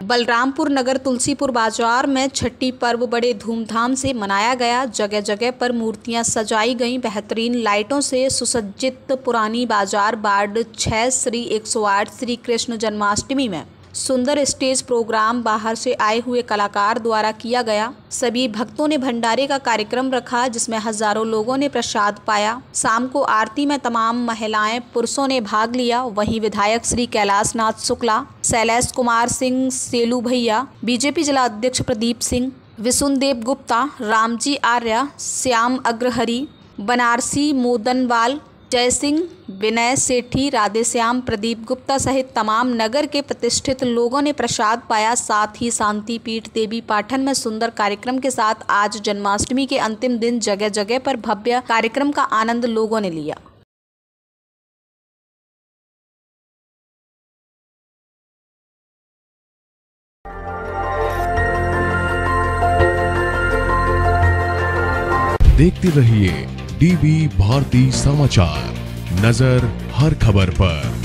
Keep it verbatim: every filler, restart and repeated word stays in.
बलरामपुर नगर तुलसीपुर बाजार में छठी पर्व बड़े धूमधाम से मनाया गया। जगह जगह पर मूर्तियां सजाई गईं। बेहतरीन लाइटों से सुसज्जित पुरानी बाजार वार्ड छह श्री एक सौ आठ श्री कृष्ण जन्माष्टमी में सुंदर स्टेज प्रोग्राम बाहर से आए हुए कलाकार द्वारा किया गया। सभी भक्तों ने भंडारे का कार्यक्रम रखा, जिसमें हजारों लोगों ने प्रसाद पाया। शाम को आरती में तमाम महिलाएं पुरुषों ने भाग लिया। वहीं विधायक श्री कैलाश नाथ शुक्ला, शैलेश कुमार सिंह सेलू भैया, बीजेपी जिला अध्यक्ष प्रदीप सिंह, विशुनदेव गुप्ता, रामजी आर्य, श्याम अग्रहरी, बनारसी मोदनवाल, जय सिंह, विनय सेठी, राधेश्याम, प्रदीप गुप्ता सहित तमाम नगर के प्रतिष्ठित लोगों ने प्रसाद पाया। साथ ही शांति पीठ देवी पाटन में सुंदर कार्यक्रम के साथ आज जन्माष्टमी के अंतिम दिन जगह जगह पर भव्य कार्यक्रम का आनंद लोगों ने लिया। देखते रहिए डीबी भारती समाचार, नजर हर खबर पर।